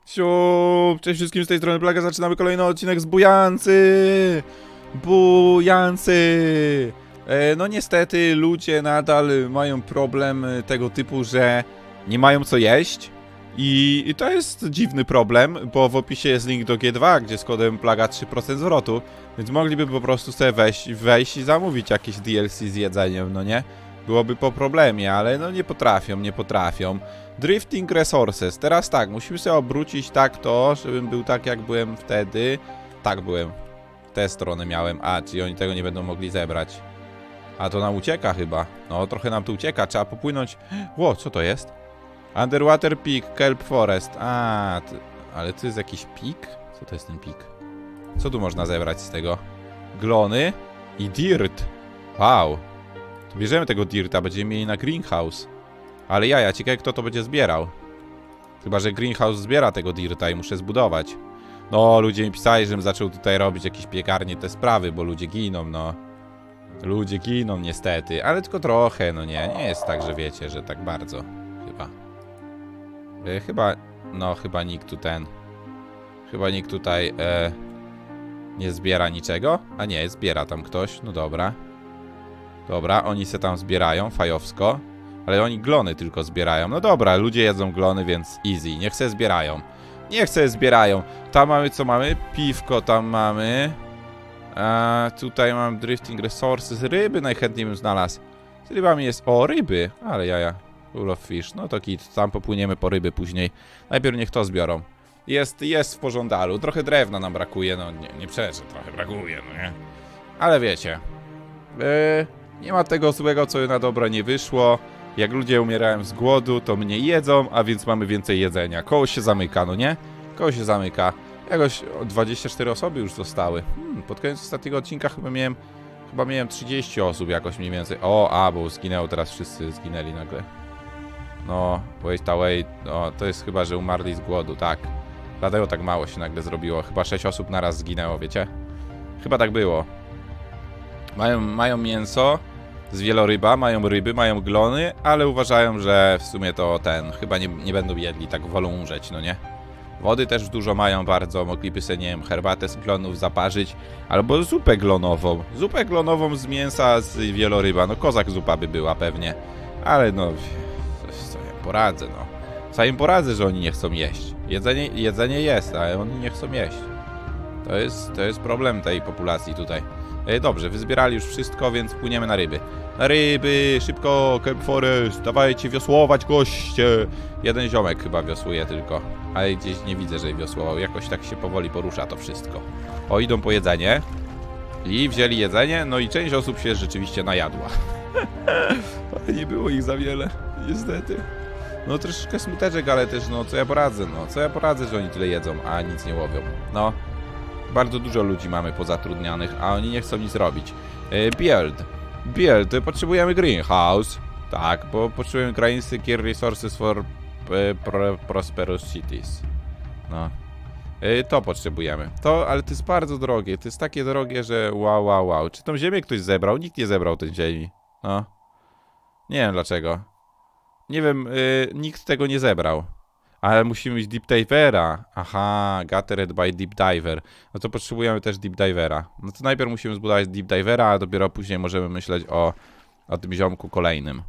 Siup, cześć wszystkim, z tej strony Plaga, zaczynamy kolejny odcinek z Bujancy! Bujancy! No niestety ludzie nadal mają problem tego typu, że nie mają co jeść. I to jest dziwny problem, bo w opisie jest link do G2, gdzie z kodem Plaga 3% zwrotu. Więc mogliby po prostu sobie wejść i zamówić jakieś DLC z jedzeniem, no nie? Byłoby po problemie, ale no nie potrafią. Drifting Resources. Teraz tak, musimy sobie obrócić tak to, żebym był tak jak byłem wtedy. Tak byłem. Tę stronę miałem. A, czyli oni tego nie będą mogli zebrać. A to nam ucieka chyba. No, trochę nam tu ucieka. Trzeba popłynąć. Ło, co to jest? Underwater Peak, Kelp Forest. A, ale to jest jakiś pik? Co to jest ten pik? Co tu można zebrać z tego? Glony i dirt. Wow. To bierzemy tego dirta, będziemy mieli na greenhouse. Ale jaja, ciekawe kto to będzie zbierał. Chyba, że greenhouse zbiera tego dirta i muszę zbudować. No, ludzie mi pisali, żebym zaczął tutaj robić jakieś piekarnie, te sprawy, bo ludzie giną, no. Ludzie giną niestety, ale tylko trochę, no nie. Nie jest tak, że wiecie, że tak bardzo. Chyba nikt tu Chyba nikt tutaj nie zbiera niczego. A nie, zbiera tam ktoś, no dobra. Dobra, oni se tam zbierają, fajowsko. Ale oni glony tylko zbierają. No dobra, ludzie jedzą glony, więc easy. Niech se zbierają. Niech se zbierają. Tam mamy, co mamy? Piwko tam mamy. Tutaj mam Drifting Resources. Ryby najchętniej bym znalazł. Z rybami jest... O, ryby! Ale jaja. Full of fish. No to kit. Tam popłyniemy po ryby później. Najpierw niech to zbiorą. Jest w pożądalu. Trochę drewna nam brakuje. No nie przeczę. Trochę brakuje, no nie? Ale wiecie. Nie ma tego złego, co na dobre nie wyszło. Jak ludzie umierają z głodu, to mniej jedzą, a więc mamy więcej jedzenia. Koło się zamyka, no nie? Koło się zamyka. Jakoś 24 osoby już zostały. Pod koniec ostatniego odcinka chyba miałem 30 osób jakoś mniej więcej. Bo zginęło teraz, wszyscy zginęli nagle. No, wait away. No, to jest chyba, że umarli z głodu, tak. Dlatego tak mało się nagle zrobiło. Chyba 6 osób naraz zginęło, wiecie? Chyba tak było. Mają mięso z wieloryba, mają ryby, mają glony, ale uważają, że w sumie to chyba nie będą jedli, tak wolą umrzeć, no nie? Wody też dużo mają bardzo, mogliby sobie, nie wiem, herbatę z glonów zaparzyć, albo zupę glonową. Zupę glonową z mięsa z wieloryba, no kozak zupa by była pewnie. Ale no, co ja poradzę, no. Co im poradzę, że oni nie chcą jeść. Jedzenie jest, ale oni nie chcą jeść. To jest problem tej populacji tutaj. Dobrze, wyzbierali już wszystko, więc płyniemy na ryby. Na ryby, szybko, Kelp Forest, dawajcie wiosłować, goście. Jeden ziomek chyba wiosłuje tylko, ale gdzieś nie widzę, że wiosłował. Jakoś tak się powoli porusza to wszystko. O, idą po jedzenie. I wzięli jedzenie, no i część osób się rzeczywiście najadła. Ale nie było ich za wiele, niestety. No troszeczkę smuteczek, ale też, no co ja poradzę, że oni tyle jedzą, a nic nie łowią. No. Bardzo dużo ludzi mamy pozatrudnianych, a oni nie chcą nic robić. Build. Potrzebujemy greenhouse. Tak, bo potrzebujemy Green Secure Resources for Prosperous Cities. No. To potrzebujemy. Ale to jest bardzo drogie. To jest takie drogie, że wow. Czy tą ziemię ktoś zebrał? Nikt nie zebrał tej ziemi. No. Nie wiem dlaczego. Nie wiem, nikt tego nie zebrał. Ale musimy mieć Deep Divera. Aha, gathered by Deep Diver. No to potrzebujemy też Deep Divera. No to najpierw musimy zbudować Deep Divera, a dopiero później możemy myśleć o tym ziomku kolejnym.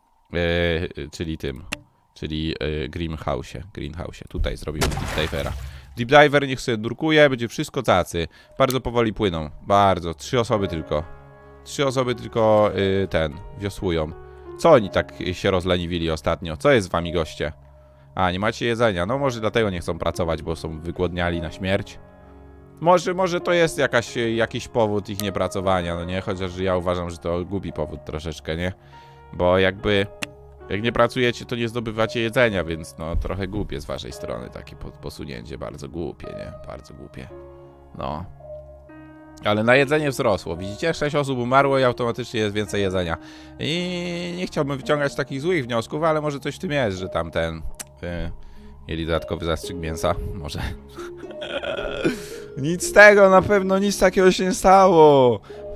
Czyli Greenhouse. Tutaj zrobimy Deep Divera. Deep Diver niech sobie nurkuje, będzie wszystko cacy. Bardzo powoli płyną. Bardzo. 3 osoby tylko. 3 osoby tylko wiosłują. Co oni tak się rozleniwili ostatnio? Co jest z wami, goście? A, nie macie jedzenia. No może dlatego nie chcą pracować, bo są wygłodniali na śmierć. Może to jest jakiś powód ich niepracowania, no nie? Chociaż ja uważam, że to głupi powód troszeczkę, nie? Bo jak nie pracujecie, to nie zdobywacie jedzenia, więc no trochę głupie z waszej strony takie posunięcie. Bardzo głupie, nie? Bardzo głupie. No. Ale na jedzenie wzrosło. Widzicie? 6 osób umarło i automatycznie jest więcej jedzenia. I nie chciałbym wyciągać takich złych wniosków, ale może coś w tym jest, że mieli dodatkowy zastrzyk mięsa. Może. Nic z tego, na pewno nic takiego się nie stało.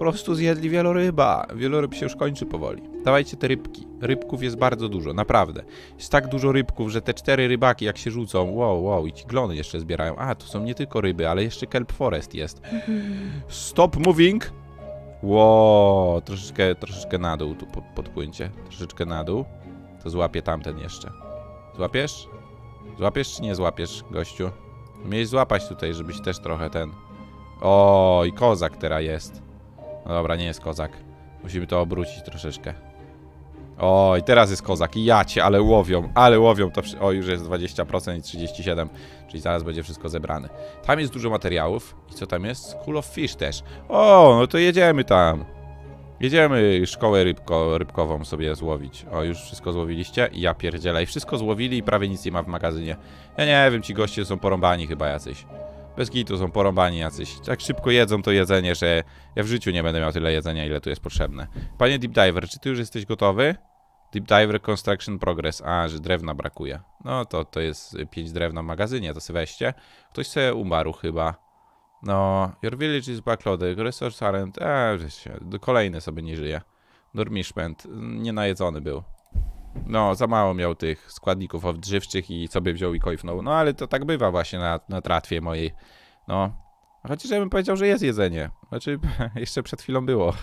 prostu zjedli wieloryba. Wieloryb się już kończy powoli. Dawajcie te rybki. Rybków jest bardzo dużo, naprawdę. Jest tak dużo rybków, że te 4 rybaki jak się rzucą, wow, i ci glony jeszcze zbierają. A, to są nie tylko ryby, ale jeszcze kelp forest jest. Stop moving! Wow, troszeczkę na dół tu podpłyńcie. Troszeczkę na dół. To złapię tamten jeszcze. Złapiesz? Złapiesz czy nie złapiesz, gościu? Miałeś złapać tutaj, żebyś też trochę ten... O, i kozak teraz jest. No dobra, nie jest kozak. Musimy to obrócić troszeczkę. O, i teraz jest kozak. I jacie, ale łowią. To o, już jest 20% i 37%. Czyli zaraz będzie wszystko zebrane. Tam jest dużo materiałów. I co tam jest? School of Fish też. O, no to jedziemy tam. Jedziemy szkołę rybkową sobie złowić. O, już wszystko złowiliście? Ja pierdzielę. I wszystko złowili i prawie nic nie ma w magazynie. Ja nie wiem, ci goście są porąbani chyba jacyś. Bez gitu są porąbani jacyś. Tak szybko jedzą to jedzenie, że ja w życiu nie będę miał tyle jedzenia, ile tu jest potrzebne. Panie Deep Diver, czy ty już jesteś gotowy? Deep Diver Construction Progress. A, że drewna brakuje. No to jest 5 drewna w magazynie, to sobie weźcie. Ktoś sobie umarł chyba. No, your village is backloaded, resource aren't... kolejny sobie nie żyje. Nourishment, nienajedzony był. No, za mało miał tych składników odżywczych i sobie wziął i kojfnął. No, ale to tak bywa właśnie na tratwie mojej. No, chociaż ja bym powiedział, że jest jedzenie. Znaczy, jeszcze przed chwilą było.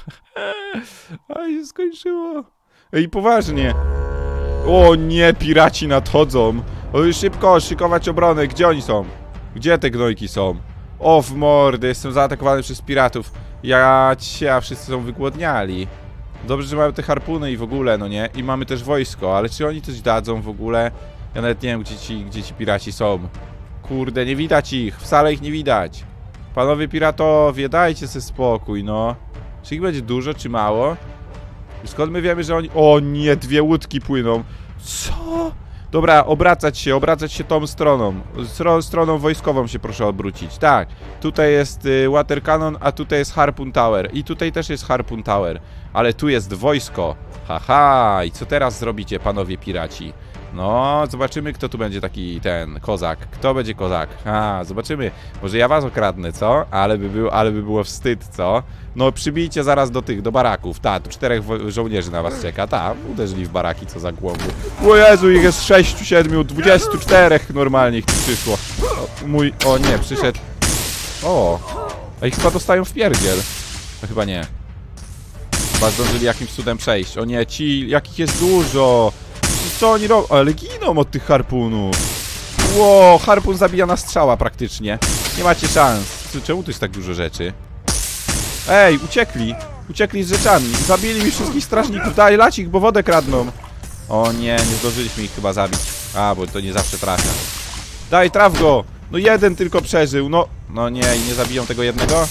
Aj, się skończyło. Ej, poważnie. O nie, piraci nadchodzą. O, szybko, szykować obronę. Gdzie oni są? Gdzie te gnojki są? O, w mordę, jestem zaatakowany przez piratów. Ja wszyscy są wygłodniali. Dobrze, że mamy te harpuny i w ogóle, no nie? I mamy też wojsko, ale czy oni coś dadzą w ogóle? Ja nawet nie wiem, gdzie ci piraci są. Kurde, nie widać ich, wcale ich nie widać. Panowie piratowie, dajcie sobie spokój, no. Czy ich będzie dużo, czy mało? Skąd my wiemy, że oni... O nie, 2 łódki płyną. Co? Dobra, obracać się tą stroną. Stroną wojskową się proszę obrócić. Tak, tutaj jest water cannon, a tutaj jest harpoon tower. I tutaj też jest harpoon tower. Ale tu jest wojsko. Haha, i co teraz zrobicie, panowie piraci? No, zobaczymy, kto tu będzie taki kozak. Kto będzie kozak? Zobaczymy. Może ja was okradnę, co? Ale by było wstyd, co? No, przybijcie zaraz do baraków. Tu 4 żołnierzy na was czeka. Uderzyli w baraki, co za głowy. O Jezu, ich jest 6, 7, 24 normalnie ich tu przyszło. O nie, przyszedł. O, a ich chyba dostają w pierdziel. No chyba nie. Chyba zdążyli jakimś cudem przejść. O nie, jakich jest dużo. Co oni robią? Ale giną od tych harpunów. Ło, harpun zabija na strzała praktycznie. Nie macie szans. Czemu tu jest tak dużo rzeczy? Ej, uciekli z rzeczami. Zabili mi wszystkich strażników. Daj, lać ich, bo wodę kradną. O nie, nie zdążyliśmy ich chyba zabić. Bo to nie zawsze trafia. Daj, traf go. No jeden tylko przeżył. No nie, i nie zabiją tego jednego.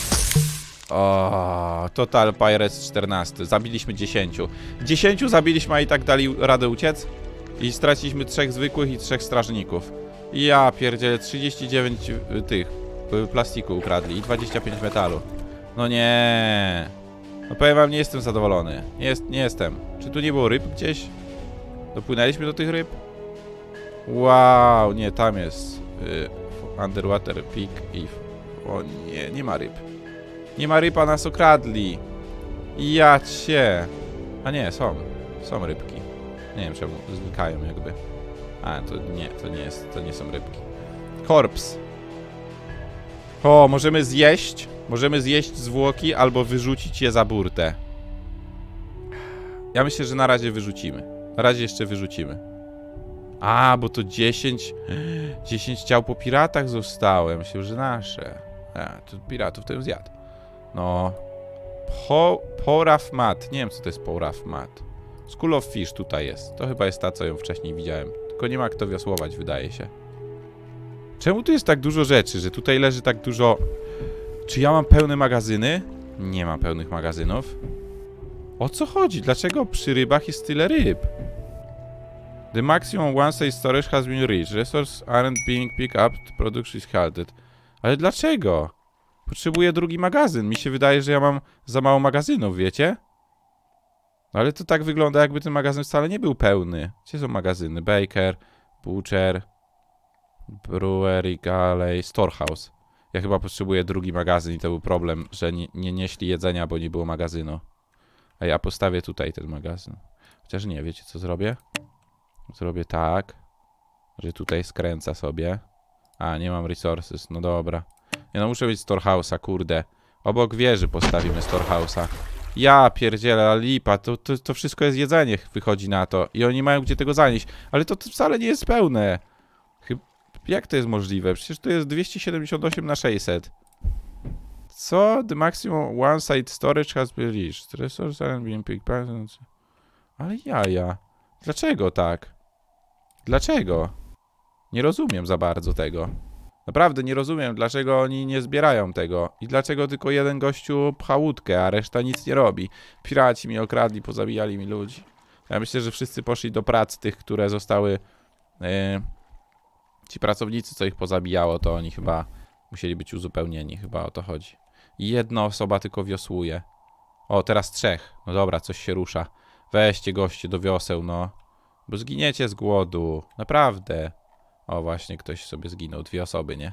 O, Total Pirates 14. Zabiliśmy 10. 10 zabiliśmy, a i tak dali radę uciec. I straciliśmy 3 zwykłych i 3 strażników. Ja pierdzielę, 39 tych plastiku ukradli i 25 metalu. No nie. No powiem wam, nie jestem zadowolony. Nie jestem. Czy tu nie było ryb gdzieś? Dopłynęliśmy do tych ryb? Wow, nie, tam jest Underwater Peak i... O nie, nie ma ryb. Nie ma ryb, a nas okradli. Ja cię. A nie, są rybki. Nie wiem czemu znikają jakby. To nie są rybki. Korps. O, możemy zjeść. Możemy zjeść zwłoki albo wyrzucić je za burtę. Ja myślę, że na razie wyrzucimy. Na razie jeszcze wyrzucimy. Bo to 10 ciał po piratach zostało. Ja myślę, że nasze. To piratów to ją zjadł. No. Poraf Mat. Nie wiem, co to jest Poraf Mat. School of Fish tutaj jest. To chyba jest ta, co ją wcześniej widziałem. Tylko nie ma kto wiosłować, wydaje się. Czemu tu jest tak dużo rzeczy, że tutaj leży tak dużo... Czy ja mam pełne magazyny? Nie mam pełnych magazynów. O co chodzi? Dlaczego przy rybach jest tyle ryb? The maximum one-stage storage has been reached. Resources aren't being picked up. Production is halted. Ale dlaczego? Potrzebuję drugi magazyn. Mi się wydaje, że ja mam za mało magazynów, wiecie? Ale to tak wygląda, jakby ten magazyn wcale nie był pełny. Gdzie są magazyny? Baker, Butcher, Brewery, Galley, Storehouse. Ja chyba potrzebuję drugi magazyn i to był problem, że nie nieśli jedzenia, bo nie było magazynu. A ja postawię tutaj ten magazyn. Chociaż nie, wiecie co zrobię? Zrobię tak, że tutaj skręca sobie. A, nie mam resources, no dobra. Nie no, muszę mieć storehouse'a, kurde. Obok wieży postawimy storehouse'a. Ja pierdzielę, ale lipa, to wszystko jest jedzenie, wychodzi na to. I oni mają gdzie tego zanieść. Ale to wcale nie jest pełne. Jak to jest możliwe? Przecież to jest 278 na 600. Co? The maximum one-side storage has been reached. Resource aren't being picked. Ale jaja. Dlaczego tak? Dlaczego? Nie rozumiem za bardzo tego. Naprawdę nie rozumiem, dlaczego oni nie zbierają tego. I dlaczego tylko jeden gościu pcha łódkę, a reszta nic nie robi. Piraci mi okradli, pozabijali mi ludzi. Ja myślę, że wszyscy poszli do prac tych, które zostały... Ci pracownicy, co ich pozabijało, to oni chyba musieli być uzupełnieni. Chyba o to chodzi. I jedna osoba tylko wiosłuje. O, teraz 3. No dobra, coś się rusza. Weźcie goście do wioseł, no. Bo zginiecie z głodu. Naprawdę. O, właśnie ktoś sobie zginął. 2 osoby, nie?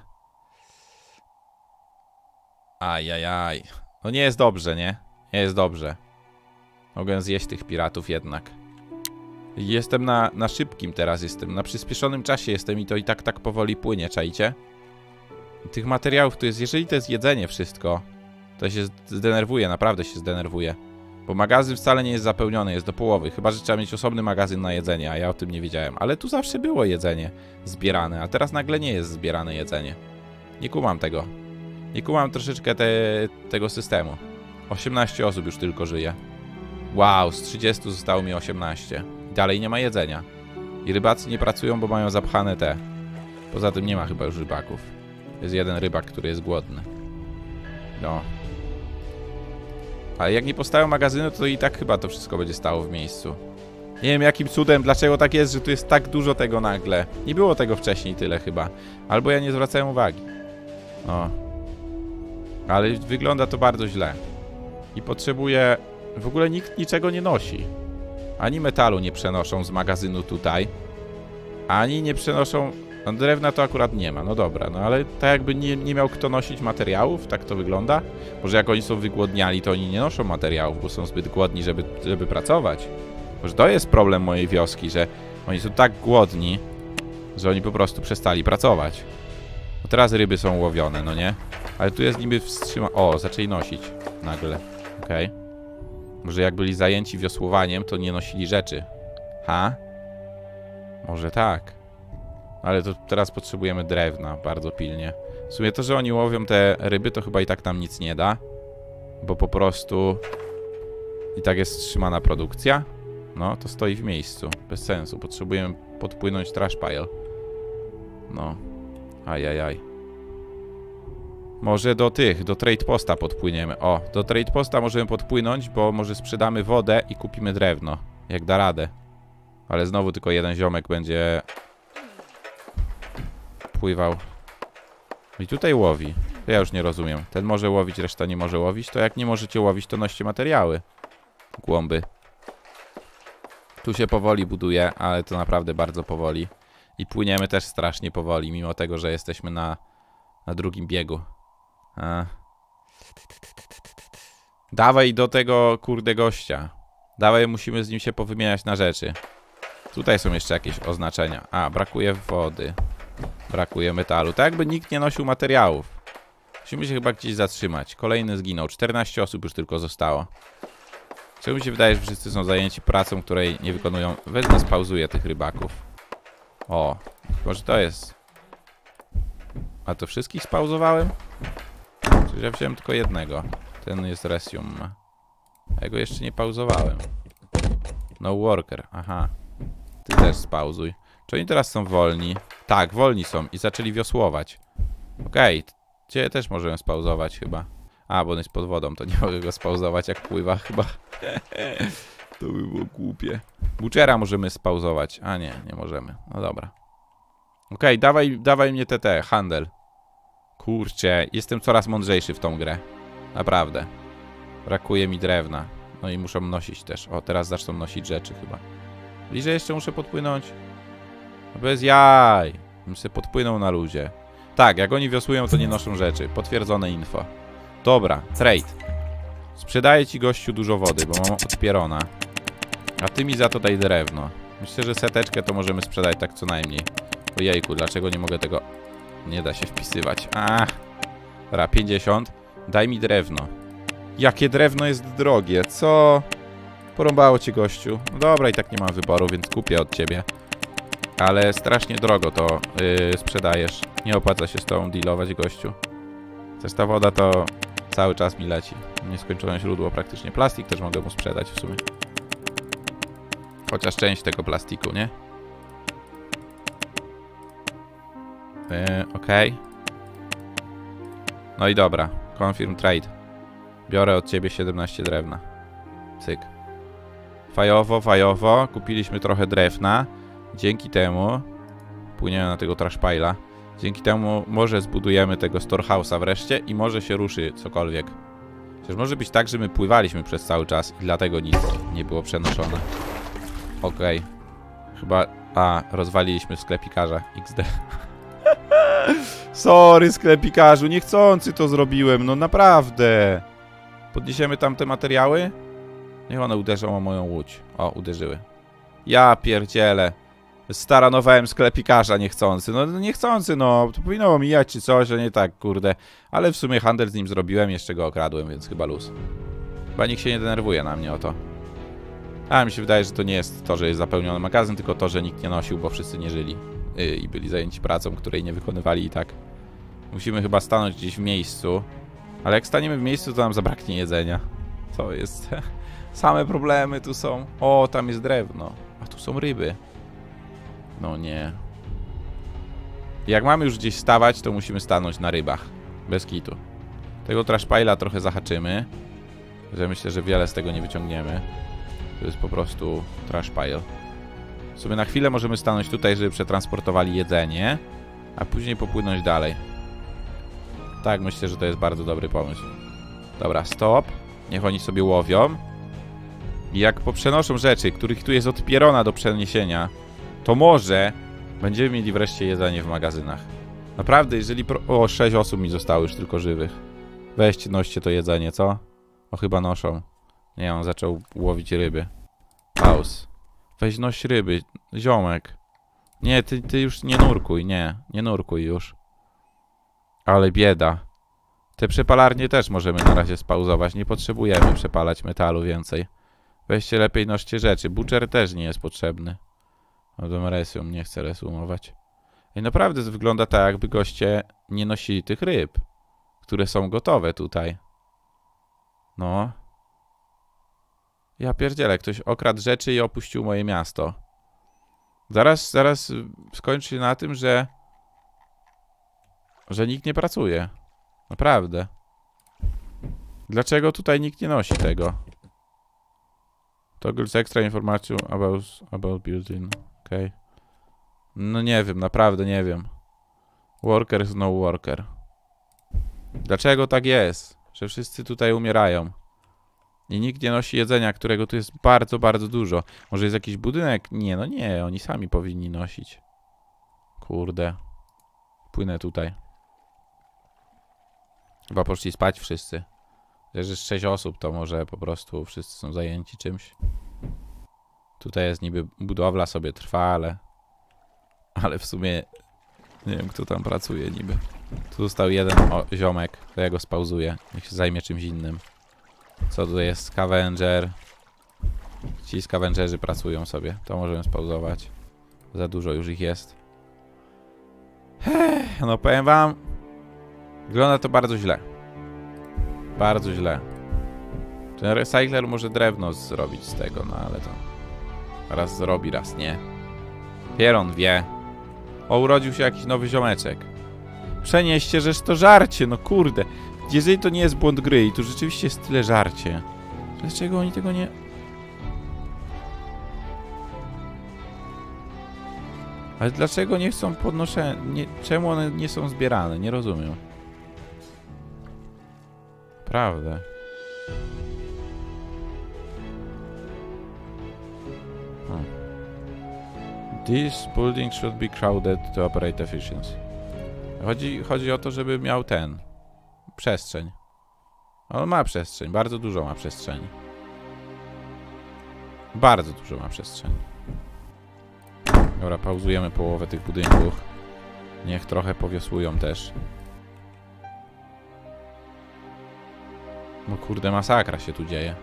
Ajajaj. No nie jest dobrze, nie? Nie jest dobrze. Mogę zjeść tych piratów jednak. Jestem na szybkim teraz, jestem na przyspieszonym czasie jestem i to i tak powoli płynie, czajcie? Tych materiałów tu jest, jeżeli to jest jedzenie wszystko, to się zdenerwuję, naprawdę się zdenerwuję. Bo magazyn wcale nie jest zapełniony, jest do połowy, chyba że trzeba mieć osobny magazyn na jedzenie, a ja o tym nie wiedziałem. Ale tu zawsze było jedzenie zbierane, a teraz nagle nie jest zbierane jedzenie. Nie kumam tego. Nie kumam troszeczkę tego systemu. 18 osób już tylko żyje. Wow, z 30 zostało mi 18. Dalej nie ma jedzenia. I rybacy nie pracują, bo mają zapchane te. Poza tym nie ma chyba już rybaków. Jest jeden rybak, który jest głodny. No. Ale jak nie postawią magazynu, to i tak chyba to wszystko będzie stało w miejscu. Nie wiem jakim cudem, dlaczego tak jest, że tu jest tak dużo tego nagle. Nie było tego wcześniej tyle chyba. Albo ja nie zwracałem uwagi. No. Ale wygląda to bardzo źle. I potrzebuję... W ogóle nikt niczego nie nosi. Ani metalu nie przenoszą z magazynu tutaj. Ani nie przenoszą... No drewna to akurat nie ma, no dobra. No ale tak jakby nie miał kto nosić materiałów, tak to wygląda. Może jak oni są wygłodniali, to oni nie noszą materiałów, bo są zbyt głodni, żeby pracować. Może to jest problem mojej wioski, że oni są tak głodni, że oni po prostu przestali pracować. No teraz ryby są łowione, no nie? Ale tu jest niby wstrzyma... O, zaczęli nosić nagle. Okej. Może jak byli zajęci wiosłowaniem, to nie nosili rzeczy. Ha? Może tak. Ale to teraz potrzebujemy drewna bardzo pilnie. W sumie to, że oni łowią te ryby, to chyba i tak nam nic nie da. Bo po prostu... I tak jest wstrzymana produkcja. No, to stoi w miejscu. Bez sensu. Potrzebujemy podpłynąć trash pile. No. Ajajaj. Może do trade posta podpłyniemy. O, do trade posta możemy podpłynąć, bo może sprzedamy wodę i kupimy drewno. Jak da radę. Ale znowu tylko jeden ziomek będzie pływał. I tutaj łowi. To ja już nie rozumiem. Ten może łowić, reszta nie może łowić. To jak nie możecie łowić, to noście materiały. Głąby. Tu się powoli buduje, ale to naprawdę bardzo powoli. I płyniemy też strasznie powoli, mimo tego, że jesteśmy na drugim biegu. Dawaj do tego kurde gościa. Dawaj, musimy z nim się powymieniać na rzeczy. Tutaj są jeszcze jakieś oznaczenia. A, brakuje wody. Brakuje metalu. Tak jakby nikt nie nosił materiałów. Musimy się chyba gdzieś zatrzymać. Kolejny zginął. 14 osób już tylko zostało. Czemu mi się wydaje, że wszyscy są zajęci pracą, której nie wykonują? Wezmę, spauzuję tych rybaków. O, może to jest... A to wszystkich spauzowałem? Przecież ja wziąłem tylko jednego. Ten jest resume. Ja go jeszcze nie pauzowałem. No worker, aha. Ty też spauzuj. Czy oni teraz są wolni? Tak, wolni są i zaczęli wiosłować. Okej, cię też możemy spauzować chyba. A, bo on jest pod wodą, to nie mogę go spauzować jak pływa chyba. To by było głupie. Butchera możemy spauzować. A nie, nie możemy. No dobra. Okej, dawaj mnie handel. Kurczę, jestem coraz mądrzejszy w tą grę. Naprawdę. Brakuje mi drewna. No i muszą nosić też. O, teraz zaczną nosić rzeczy chyba. Bliżej jeszcze muszę podpłynąć. No bez jaj. Bym sobie podpłynął na luzie. Tak, jak oni wiosłują, to nie noszą rzeczy. Potwierdzone info. Dobra, trade. Sprzedaję ci, gościu, dużo wody, bo mam odpierona. A ty mi za to daj drewno. Myślę, że seteczkę to możemy sprzedać tak co najmniej. Ojejku, dlaczego nie mogę tego... Nie da się wpisywać. Dobra, 50. Daj mi drewno. Jakie drewno jest drogie, co? Porąbało cię, gościu. No dobra, i tak nie mam wyboru, więc kupię od ciebie. Ale strasznie drogo to sprzedajesz. Nie opłaca się z tobą dealować, gościu. Też ta woda to cały czas mi leci. Nieskończone źródło praktycznie. Plastik też mogę mu sprzedać w sumie. Chociaż część tego plastiku, nie? Okej. No i dobra. Confirm trade. Biorę od ciebie 17 drewna. Cyk. Fajowo, fajowo. Kupiliśmy trochę drewna. Dzięki temu płyniemy na tego trashpile'a. Dzięki temu może zbudujemy tego storehouse'a wreszcie i może się ruszy cokolwiek. Przecież może być tak, że my pływaliśmy przez cały czas i dlatego nic nie było przenoszone. Okej. Chyba... rozwaliliśmy sklepikarza XD. Sorry, sklepikarzu, niechcący to zrobiłem, no naprawdę. Podniesiemy tam te materiały? Niech one uderzą o moją łódź. O, uderzyły. Ja pierdzielę. Staranowałem sklepikarza niechcący. No niechcący, no. To powinno mijać czy coś, a nie tak, kurde. Ale w sumie handel z nim zrobiłem, jeszcze go okradłem, więc chyba luz. Chyba nikt się nie denerwuje na mnie o to. A mi się wydaje, że to nie jest to, że jest zapełniony magazyn, tylko to, że nikt nie nosił, bo wszyscy nie żyli. I byli zajęci pracą, której nie wykonywali i tak. Musimy chyba stanąć gdzieś w miejscu. Ale jak staniemy w miejscu, to nam zabraknie jedzenia. To jest... Same problemy tu są. O, tam jest drewno. A tu są ryby. No nie. Jak mamy już gdzieś stawać, to musimy stanąć na rybach. Bez kitu. Tego trashpile'a trochę zahaczymy. Że myślę, że wiele z tego nie wyciągniemy. To jest po prostu trashpile. Sobie na chwilę możemy stanąć tutaj, żeby przetransportowali jedzenie, a później popłynąć dalej. Tak, myślę, że to jest bardzo dobry pomysł. Dobra, stop. Niech oni sobie łowią. I jak poprzenoszą rzeczy, których tu jest odpierona do przeniesienia, to może będziemy mieli wreszcie jedzenie w magazynach. Naprawdę, jeżeli... O, 6 osób mi zostało już tylko żywych. Weźcie, noście to jedzenie, co? O, chyba noszą. Nie, on zaczął łowić ryby. Pauz. Weź noś ryby, ziomek. Nie, ty już nie nurkuj, nie nurkuj już. Ale bieda. Te przepalarnie też możemy na razie spauzować. Nie potrzebujemy przepalać metalu więcej. Weźcie lepiej noście rzeczy. Butcher też nie jest potrzebny. No resum, nie chcę resumować. I naprawdę wygląda tak, jakby goście nie nosili tych ryb, które są gotowe tutaj. No. Ja pierdzielę, ktoś okradł rzeczy i opuścił moje miasto. Zaraz skończy się na tym, że nikt nie pracuje. Naprawdę. Dlaczego tutaj nikt nie nosi tego? Toggles extra information about building. Okej. No nie wiem, naprawdę nie wiem. Worker is no worker. Dlaczego tak jest? Że wszyscy tutaj umierają. I nikt nie nosi jedzenia, którego tu jest bardzo, bardzo dużo. Może jest jakiś budynek? Nie, no nie, oni sami powinni nosić. Kurde. Płynę tutaj. Chyba poszli spać wszyscy. Że jest 6 osób, to może po prostu wszyscy są zajęci czymś. Tutaj jest niby budowla sobie trwa, ale w sumie nie wiem, kto tam pracuje niby. Tu został jeden ziomek, to ja go spauzuję. Niech się zajmie czymś innym. Co tu jest? Scavenger. Ci scavengerzy pracują sobie. To możemy spauzować. Za dużo już ich jest. No powiem wam, wygląda to bardzo źle. Bardzo źle. Ten recycler może drewno zrobić z tego, no ale to... Raz zrobi, raz nie. Pieron wie. O, urodził się jakiś nowy ziomeczek. Przenieście, żeż to żarcie, no kurde. Jeżeli to nie jest błąd gry i tu rzeczywiście jest tyle żarcie. Dlaczego oni tego nie... Ale dlaczego nie chcą podnoszone... Czemu one nie są zbierane? Nie rozumiem. Prawda. This building should be crowded to operate efficiency. Chodzi o to, żeby miał przestrzeń. On ma przestrzeń, bardzo dużo ma przestrzeni. Bardzo dużo ma przestrzeni. Dobra, pauzujemy połowę tych budynków. Niech trochę powiosłują też. No kurde, masakra się tu dzieje.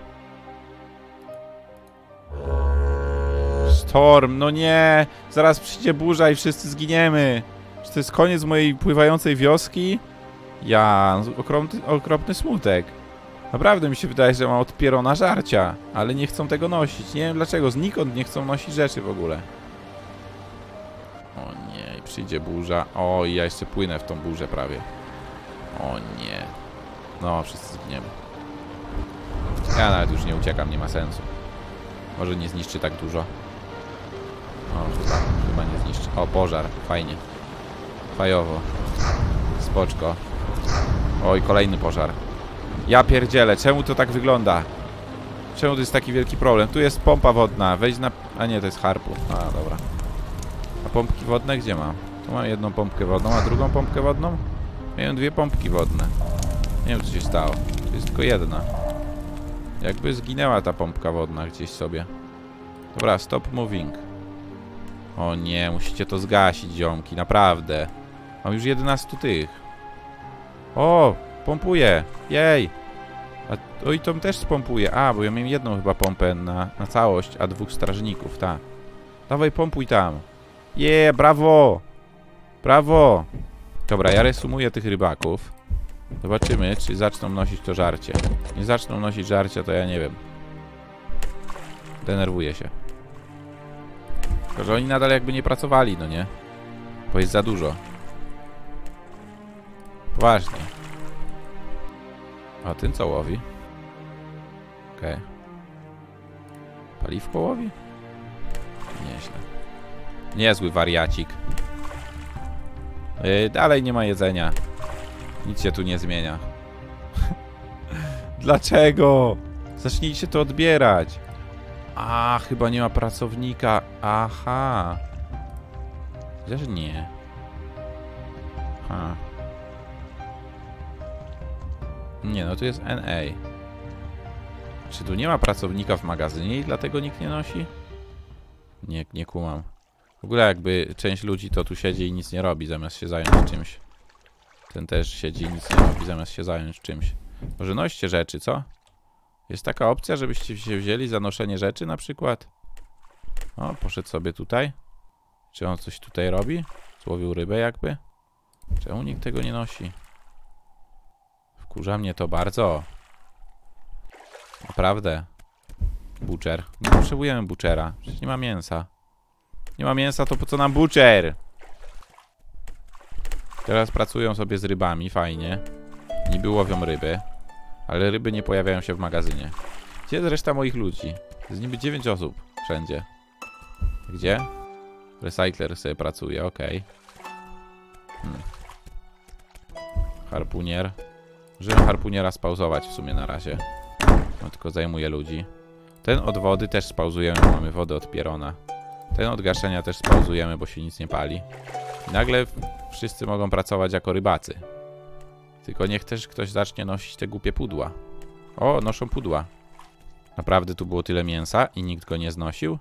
Storm, no nie! Zaraz przyjdzie burza i wszyscy zginiemy. Czy to jest koniec mojej pływającej wioski? Ja, okropny smutek. Naprawdę mi się wydaje, że mam odpierona żarcia, ale nie chcą tego nosić. Nie wiem dlaczego, znikąd nie chcą nosić rzeczy w ogóle. O nie, przyjdzie burza. O, i ja jeszcze płynę w tą burzę prawie. O nie. No, wszyscy zginiemy. Ja nawet już nie uciekam, nie ma sensu. Może nie zniszczy tak dużo. O, chyba nie zniszczy. O, pożar, fajnie. Fajowo. Spoczko. Oj, kolejny pożar. Ja pierdzielę, czemu to tak wygląda? Czemu to jest taki wielki problem? Tu jest pompa wodna, wejdź na... A nie, to jest harpu. A, dobra. A pompki wodne gdzie mam? Tu mam jedną pompkę wodną, a drugą pompkę wodną? Miałem dwie pompki wodne. Nie wiem, co się stało. To jest tylko jedna. Jakby zginęła ta pompka wodna gdzieś sobie. Dobra, stop moving. O nie, musicie to zgasić, ziomki, naprawdę. Mam już 11 tych. O, pompuje. Jej. O, i to też spompuje. A, bo ja miałem jedną chyba pompę na całość, a dwóch strażników, tak. Dawaj, pompuj tam. Brawo. Brawo. Dobra, ja resumuję tych rybaków. Zobaczymy, czy zaczną nosić to żarcie. Nie zaczną nosić żarcia, to ja nie wiem. Denerwuję się. Tylko, że oni nadal jakby nie pracowali, no nie? Bo jest za dużo. Poważnie. A ten co łowi? Okej. Paliwko łowi? Nieźle. Niezły wariacik. Dalej nie ma jedzenia. Nic się tu nie zmienia. Dlaczego? Zacznijcie to odbierać. A, chyba nie ma pracownika. Aha. Chociaż nie. Ha. Nie, no to jest NA. Czy tu nie ma pracownika w magazynie i dlatego nikt nie nosi? Nie kumam. W ogóle jakby część ludzi to tu siedzi i nic nie robi zamiast się zająć czymś. Ten też siedzi i nic nie robi zamiast się zająć czymś. Może noście rzeczy, co? Jest taka opcja, żebyście się wzięli za noszenie rzeczy na przykład? O, poszedł sobie tutaj. Czy on coś tutaj robi? Złowił rybę jakby? Czemu nikt tego nie nosi? Wkurza mnie to bardzo. Naprawdę. Butcher. Nie potrzebujemy butchera. Przecież nie ma mięsa. Nie ma mięsa, to po co nam butcher? Teraz pracują sobie z rybami, fajnie. Niby łowią ryby. Ale ryby nie pojawiają się w magazynie. Gdzie jest reszta moich ludzi? Jest niby 9 osób wszędzie. Gdzie? Recycler sobie pracuje, okej. Harpunier. Możemy harpuniera spauzować w sumie na razie. No tylko zajmuje ludzi. Ten od wody też spauzujemy, bo mamy wodę od Pierona. Ten od gaszenia też spauzujemy, bo się nic nie pali. I nagle wszyscy mogą pracować jako rybacy. Tylko niech też ktoś zacznie nosić te głupie pudła. O, noszą pudła. Naprawdę tu było tyle mięsa i nikt go nie znosił?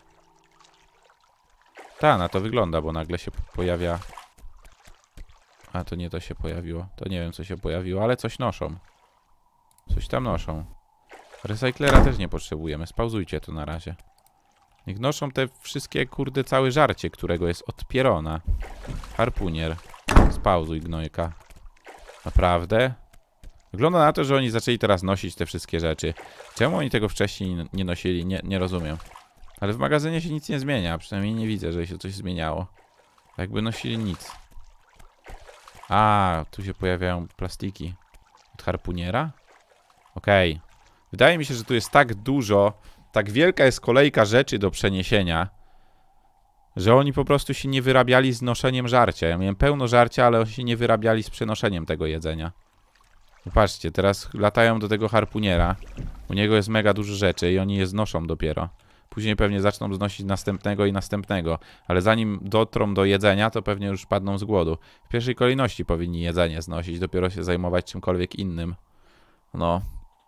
Ta, na to wygląda, bo nagle się pojawia... A, to nie to się pojawiło. To nie wiem, co się pojawiło, ale coś noszą. Coś tam noszą. Recyclera też nie potrzebujemy. Spauzujcie to na razie. Niech noszą te wszystkie, kurde, całe żarcie, którego jest od Pierona. Harpunier. Spauzuj, gnojka. Naprawdę? Wygląda na to, że oni zaczęli teraz nosić te wszystkie rzeczy. Czemu oni tego wcześniej nie nosili? Nie rozumiem. Ale w magazynie się nic nie zmienia. Przynajmniej nie widzę, że się coś zmieniało. Jakby nosili nic. A, tu się pojawiają plastiki. Od harpuniera? Okej. Wydaje mi się, że tu jest tak dużo, tak wielka jest kolejka rzeczy do przeniesienia, że oni po prostu się nie wyrabiali z noszeniem żarcia. Ja miałem pełno żarcia, ale oni się nie wyrabiali z przenoszeniem tego jedzenia. Patrzcie, teraz latają do tego harpuniera. U niego jest mega dużo rzeczy i oni je znoszą dopiero. Później pewnie zaczną znosić następnego i następnego. Ale zanim dotrą do jedzenia, to pewnie już padną z głodu. W pierwszej kolejności powinni jedzenie znosić, dopiero się zajmować czymkolwiek innym. No.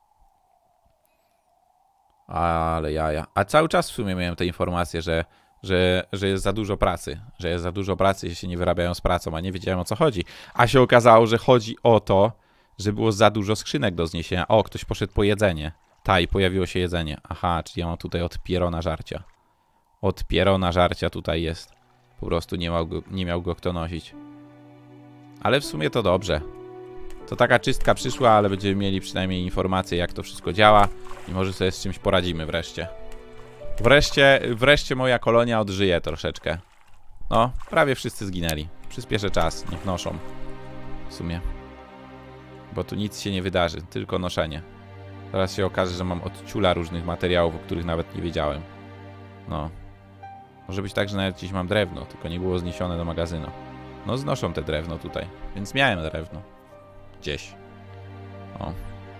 Ale jaja. A cały czas w sumie miałem tę informację, że jest za dużo pracy. Że jest za dużo pracy i się nie wyrabiają z pracą, a nie wiedziałem, o co chodzi. A się okazało, że chodzi o to, że było za dużo skrzynek do zniesienia. O, ktoś poszedł po jedzenie. Ta, i pojawiło się jedzenie. Aha, czyli ja mam tutaj od pierona żarcia. Od pierona żarcia tutaj jest. Po prostu nie miał go kto nosić. Ale w sumie to dobrze. To taka czystka przyszła, ale będziemy mieli przynajmniej informację, jak to wszystko działa. I może sobie z czymś poradzimy wreszcie. Wreszcie moja kolonia odżyje troszeczkę. No, prawie wszyscy zginęli. Przyspieszę czas, niech noszą. W sumie. Bo tu nic się nie wydarzy, tylko noszenie. Teraz się okaże, że mam od ciula różnych materiałów, o których nawet nie wiedziałem. No. Może być tak, że nawet gdzieś mam drewno, tylko nie było zniesione do magazynu. No znoszą te drewno tutaj, więc miałem drewno. Gdzieś. O.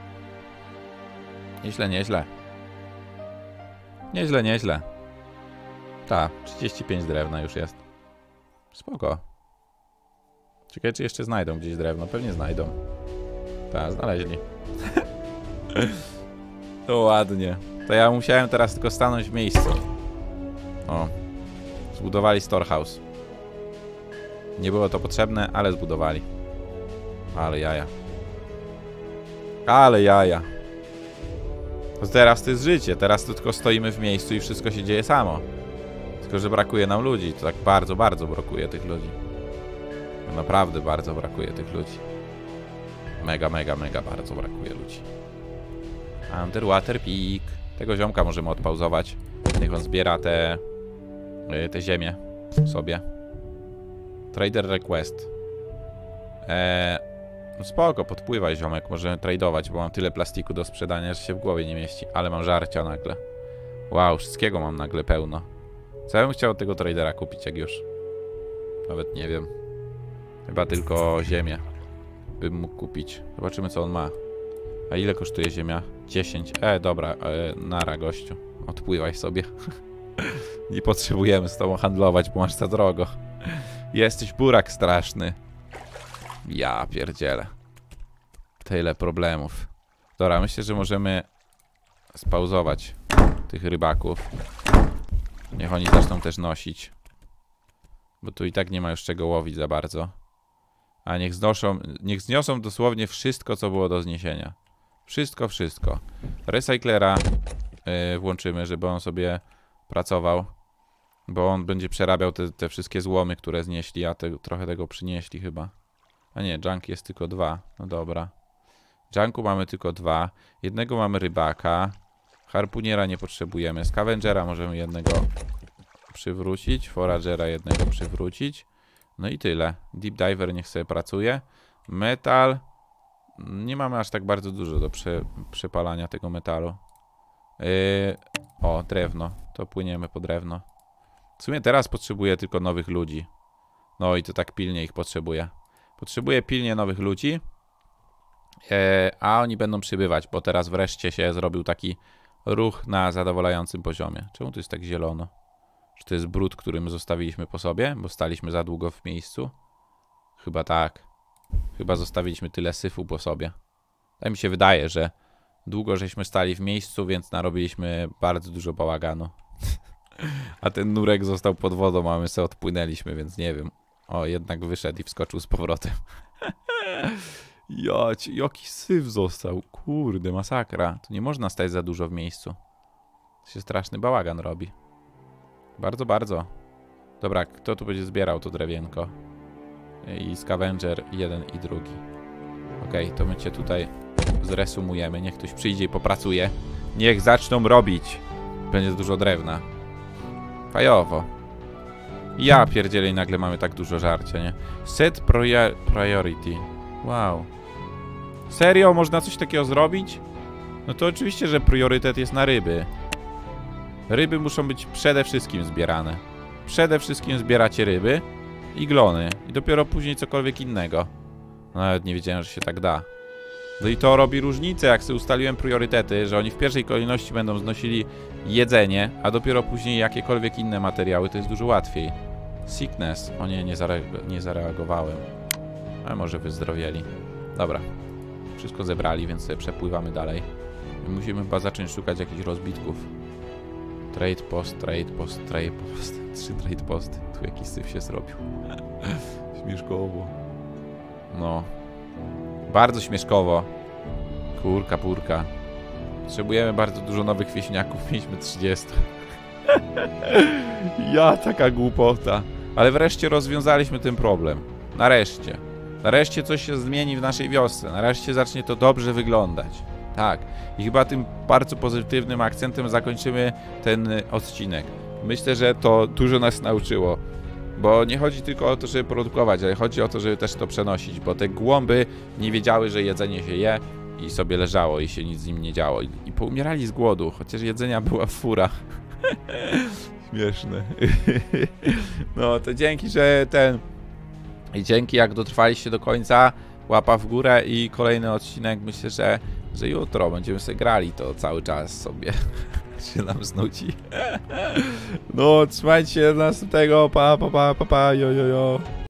Nieźle, nieźle. Nieźle, nieźle. Ta, 35 drewna już jest. Spoko. Czekaj, czy jeszcze znajdą gdzieś drewno. Pewnie znajdą. Tak, znaleźli. To ładnie. To ja musiałem teraz tylko stanąć w miejscu. O. Zbudowali storehouse. Nie było to potrzebne, ale zbudowali. Ale jaja. Ale jaja. To teraz to jest życie. Teraz to tylko stoimy w miejscu i wszystko się dzieje samo. Tylko, że brakuje nam ludzi. To tak bardzo, bardzo brakuje tych ludzi. No naprawdę bardzo brakuje tych ludzi. Mega, mega, mega bardzo brakuje ludzi. Underwater Peak. Tego ziomka możemy odpauzować. Niech on zbiera te ziemię sobie. Trader request. No spoko, podpływaj ziomek. Możemy tradować, bo mam tyle plastiku do sprzedania, że się w głowie nie mieści. Ale mam żarcia nagle. Wow, wszystkiego mam nagle pełno. Co ja bym chciał od tego tradera kupić, jak już? Nawet nie wiem. Chyba tylko ziemię bym mógł kupić. Zobaczymy, co on ma. A ile kosztuje ziemia? 10. Dobra, nara gościu. Odpływaj sobie. Nie potrzebujemy z tobą handlować, bo masz za drogo. Jesteś burak straszny. Ja pierdzielę. Tyle problemów. Dobra, myślę, że możemy spauzować tych rybaków. Niech oni zaczną też nosić. Bo tu i tak nie ma już czego łowić za bardzo. A niech zniosą dosłownie wszystko, co było do zniesienia. Wszystko, wszystko. Recyclera włączymy, żeby on sobie pracował. Bo on będzie przerabiał te wszystkie złomy, które znieśli, a trochę tego przynieśli chyba. A nie, junk jest tylko 2. No dobra. Junku mamy tylko 2. Jednego mamy rybaka. Harpuniera nie potrzebujemy. Scavengera możemy jednego przywrócić. Foragera jednego przywrócić. No i tyle. Deep Diver niech sobie pracuje. Metal. Nie mamy aż tak bardzo dużo do przepalania tego metalu. O, drewno. To płyniemy po drewno. W sumie teraz potrzebuję tylko nowych ludzi. No i to tak pilnie ich potrzebuję. Potrzebuję pilnie nowych ludzi. A oni będą przybywać, bo teraz wreszcie się zrobił taki ruch na zadowalającym poziomie. Czemu tu jest tak zielono? Czy to jest brud, który my zostawiliśmy po sobie? Bo staliśmy za długo w miejscu? Chyba tak. Chyba zostawiliśmy tyle syfu po sobie. Tak mi się wydaje, że długo żeśmy stali w miejscu, więc narobiliśmy bardzo dużo bałaganu. A ten nurek został pod wodą, a my sobie odpłynęliśmy, więc nie wiem. O, jednak wyszedł i wskoczył z powrotem. Jaki syf został. Kurde, masakra. Tu nie można stać za dużo w miejscu. To się straszny bałagan robi. Bardzo, bardzo. Dobra, kto tu będzie zbierał to drewienko? I scavenger jeden i drugi. Okej, to my cię tutaj zresumujemy. Niech ktoś przyjdzie i popracuje. Niech zaczną robić. Będzie dużo drewna. Fajowo. Ja pierdzielę i nagle mamy tak dużo żarcia, nie? Set priority. Wow. Serio? Można coś takiego zrobić? No to oczywiście, że priorytet jest na ryby. Ryby muszą być przede wszystkim zbierane. Przede wszystkim zbieracie ryby i glony. I dopiero później cokolwiek innego. No, nawet nie wiedziałem, że się tak da. No i to robi różnicę, jak sobie ustaliłem priorytety, że oni w pierwszej kolejności będą znosili jedzenie, a dopiero później jakiekolwiek inne materiały, to jest dużo łatwiej. Sickness. O nie, nie zareagowałem. Ale może wyzdrowieli. Dobra. Wszystko zebrali, więc sobie przepływamy dalej. Musimy chyba zacząć szukać jakichś rozbitków. Trade post, trade post, trade post. 3 trade posty. Tu jakiś syf się zrobił. Śmieszkowo. No. Bardzo śmieszkowo. Kurka, purka. Potrzebujemy bardzo dużo nowych wieśniaków. Mieliśmy 30. Ja, taka głupota. Ale wreszcie rozwiązaliśmy ten problem. Nareszcie. Nareszcie coś się zmieni w naszej wiosce. Nareszcie zacznie to dobrze wyglądać. Tak. I chyba tym bardzo pozytywnym akcentem zakończymy ten odcinek. Myślę, że to dużo nas nauczyło. Bo nie chodzi tylko o to, żeby produkować, ale chodzi o to, żeby też to przenosić. Bo te głąby nie wiedziały, że jedzenie się je i sobie leżało i się nic z nim nie działo. I poumierali z głodu, chociaż jedzenia była fura. Śmieszne. No to dzięki, że I dzięki, jak dotrwaliście do końca. Łapa w górę i kolejny odcinek. Myślę, że jutro będziemy sobie grali to cały czas sobie. Się nam znudzi. No, trzymajcie się do następnego. Pa, pa, pa, pa, pa, jo, jo, jo.